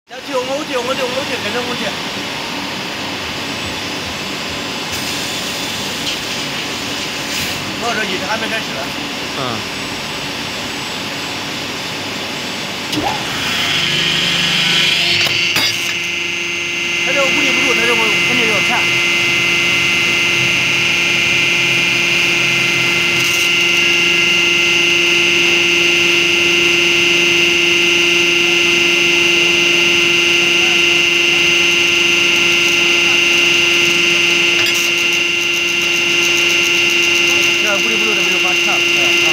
要去，我去，跟着我去。我这一直还没开始。他这个固定不住，他这个肯定要缠。 不溜不溜的，没有把掐了啊！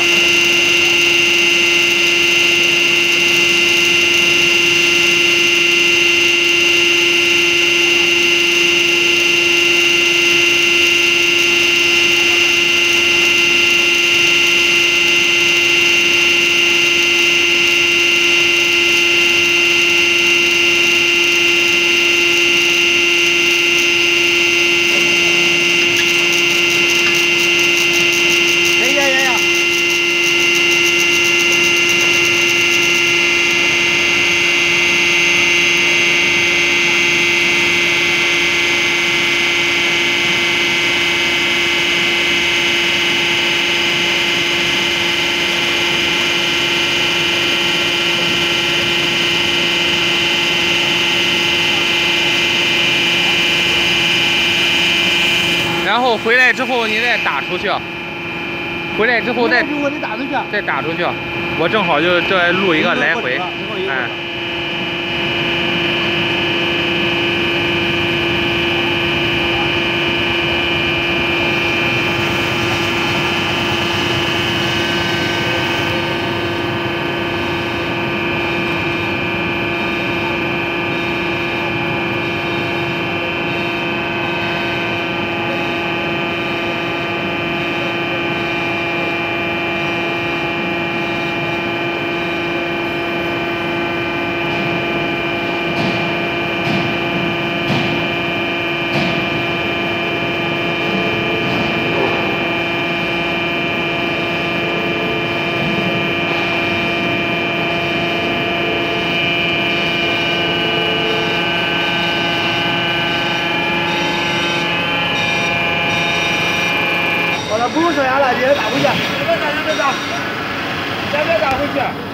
然后回来之后你再打出去，回来之后再打出去，我正好就这录一个来回，哎。不用收押了，直接打回去。别打，别打，先别打回去。